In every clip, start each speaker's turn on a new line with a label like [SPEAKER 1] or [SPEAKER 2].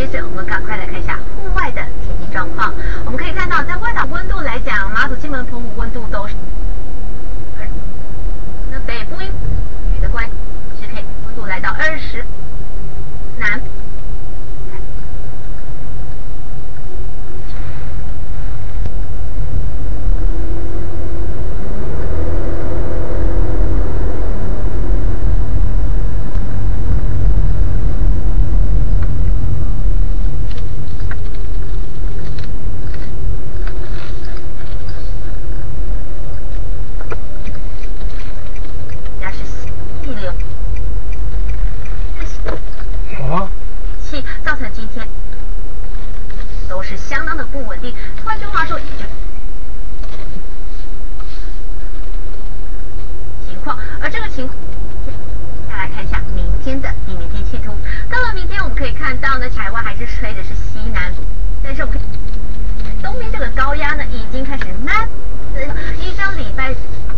[SPEAKER 1] 接着我们赶快来看一下户外的天气状况。我们可以看到，在外岛温度来讲，马祖、金门、澎湖温度都是，那北部因雨的关系，可以温度来到20，南。造成今天都是相当的不稳定。换句话说，情况，而这个情况，再来看一下明天的地面天气图。到了明天，我们可以看到呢，台湾还是吹的是西南风，但是我们东边这个高压呢，已经开始慢，依照礼拜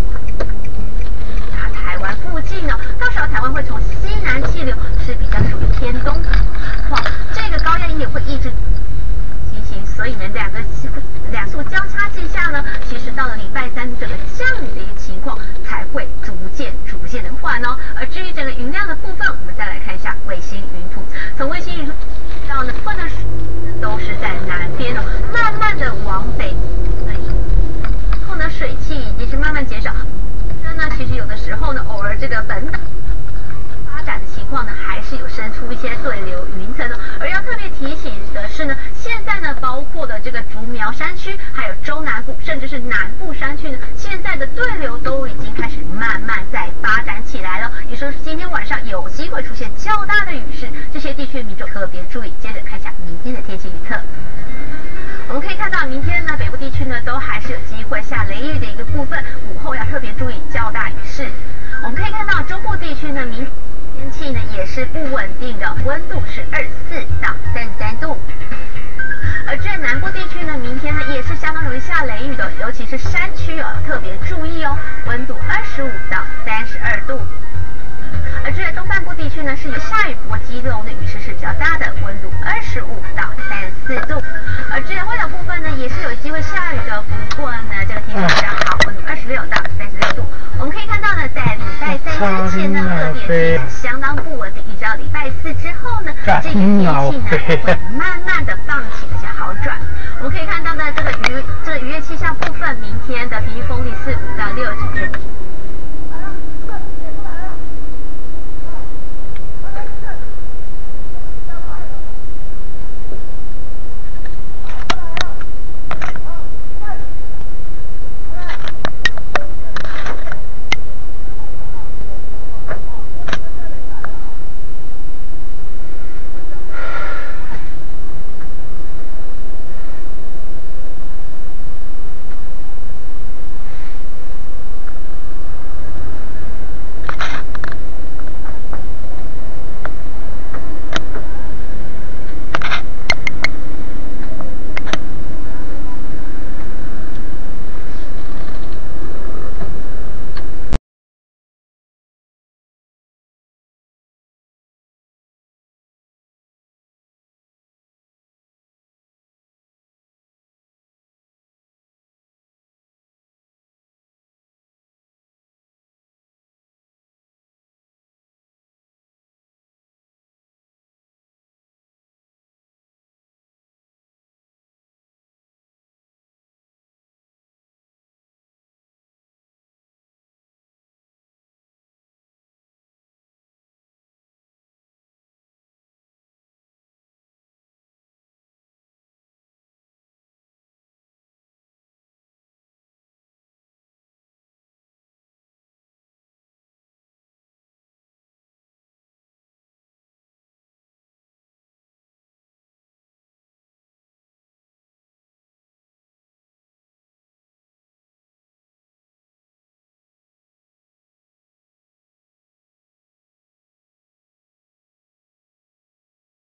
[SPEAKER 1] 台湾附近呢，到时候台湾会从西南气流是比较属于偏东况，这个高压也会一直进行，所以呢，两速交叉之下呢，其实到了礼拜三，整个降雨的一个情况才会逐渐的缓哦。而至于整个云量的部分，我们再来看一下卫星云图，从卫星云图到呢，部分的都是在南边哦，慢慢的往北，后呢，水汽已经是慢慢减少。那其实有的时候呢，偶尔这个本岛发展的情况呢，还是有生出一些对流云层的。而要特别提醒的是呢，现在呢，包括的这个竹苗山区，还有中南部，甚至是南部山区呢，现在的对流都已经开始慢慢在发展起来了。也就是今天晚上有机会出现较大的雨势，这些地区的民众特别注意。接着看一下明天的天气预测。我们可以看到，明天呢，北部地区呢都还是有机会下雷雨的一个部分，午后要特别注意较大雨势。我们可以看到，中部地区呢，明天气呢也是不稳定的，温度是24到33度。而至于南部地区呢，明天呢也是相当容易下雷雨的，尤其是山区哦，特别注意哦，温度25到32度。而至于东半部地区呢，是有下雨，不过几率的雨势是比较大的，温度25到34度。而至于外岛部分呢，也是有机会下雨的，不过呢，这个天气比较好，温度26到36度。我们可以看到呢，在礼拜三之前呢，各地相当不稳定，一直到礼拜四之后呢，这个天气呢会慢慢的